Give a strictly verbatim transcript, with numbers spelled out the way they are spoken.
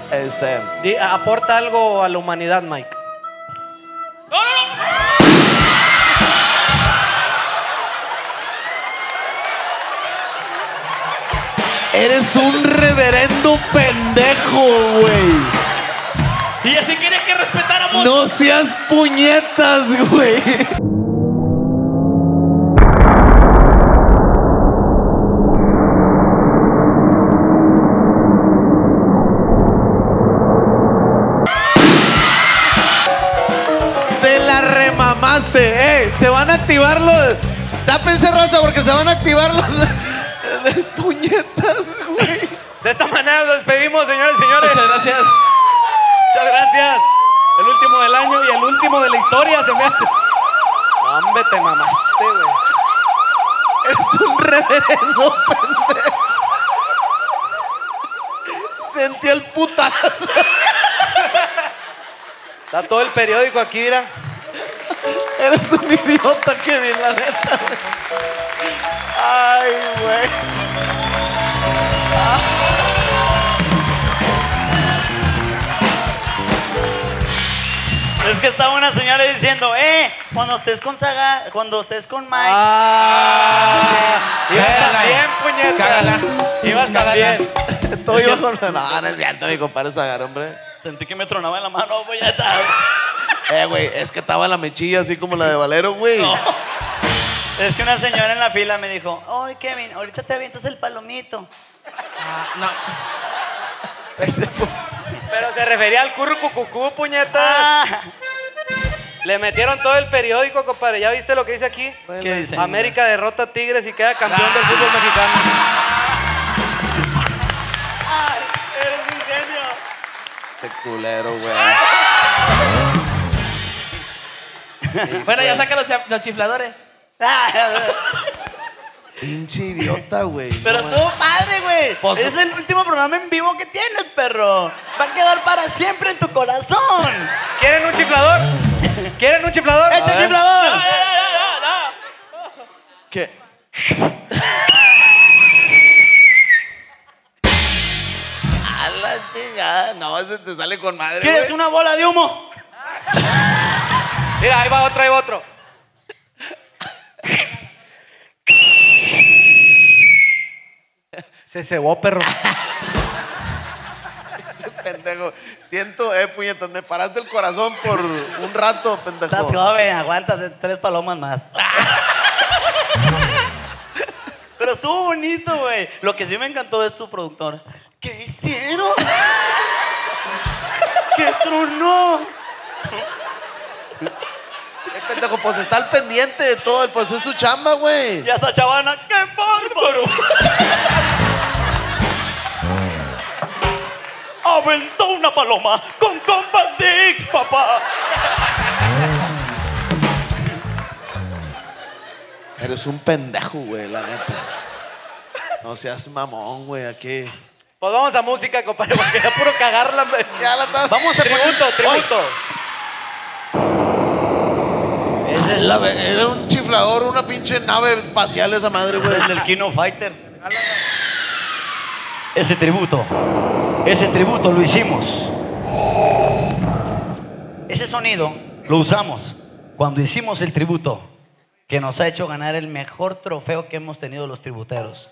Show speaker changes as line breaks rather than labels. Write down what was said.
Este.
Di, aporta algo a la humanidad, Mike.
¡No, no, no!
Eres un reverendo pendejo, güey.
Y así quería que respetáramos.
No seas puñetas, güey. Te la remamaste, eh. Se van a activar los. Tápense, raza, porque se van a activar los. Puñetas, güey.
De esta manera nos despedimos, señores y señores.
Muchas gracias.
Muchas gracias. El último del año y el último de la historia se me hace. Hombre, te mamaste, güey.
Es un reverendo pendejo. Sentí el putazo.
Está todo el periódico aquí, mira.
Eres un idiota, Kevin, la neta, güey. Ay, güey. Ah.
Es que estaba una señora diciendo, eh, cuando estés con Saga, cuando estés con Mike.
Ah, ibas
Cágala.
también, puñeta.
Cágala.
Ibas
Cágala.
también.
Estoy yo con. No, no es cierto, mi compadre Zagar, hombre.
Sentí que me tronaba en la mano, puñeta.
Eh, güey, es que estaba la mechilla así como la de Valero, güey.
No. Es que una señora en la fila me dijo, oye, Kevin, ahorita te avientas el palomito.
Ah, no.
Pero se refería al curru cucucú, puñetas.
Ah.
Le metieron todo el periódico, compadre. ¿Ya viste lo que dice aquí?
¿Qué dice?
América derrota a Tigres y queda campeón del fútbol mexicano.
Ay, eres un genio.
Qué culero, güey.
Bueno, ya saca los, los chifladores.
Pinche idiota, güey.
Pero
No,
estuvo padre, güey.
Pues-
Es el último programa en vivo que tienes, perro. Va a quedar para siempre en tu corazón.
¿Quieren un chiflador? ¿Quieren un chiflador?
¡Echa el
ver.
chiflador!
No, no, no, no, no.
¿Qué? A la chingada. No, ese te sale con madre,
¿Quieres
güey.
una bola de humo?
Mira, ahí va otro, ahí va otro. Se cebó, perro.
Pendejo. Siento, eh, puñetas, me paraste el corazón por un rato, pendejo.
Estás joven, aguantas tres palomas más. Pero estuvo bonito, güey. Lo que sí me encantó es tu productora. ¿Qué hicieron? ¿Qué tronó?
Eh, pendejo, pues está al pendiente de todo, pues es su chamba, güey.
Y hasta Chavana, ¡qué bárbaro! Aventó una paloma con Combat Dix, papá.
Eres un pendejo, güey, la neta. No seas mamón, güey, aquí.
Pues vamos a música, compadre, porque era puro cagarla. hombre.
Ya la estás.
Vamos a
Tributo, tributo.
Ese es,
La ve- era un chiflador, una pinche nave espacial esa madre,
ese
güey.
es del Kino Fighter. Ese tributo. Ese tributo lo hicimos. Ese sonido lo usamos cuando hicimos el tributo que nos ha hecho ganar el mejor trofeo que hemos tenido los tributeros.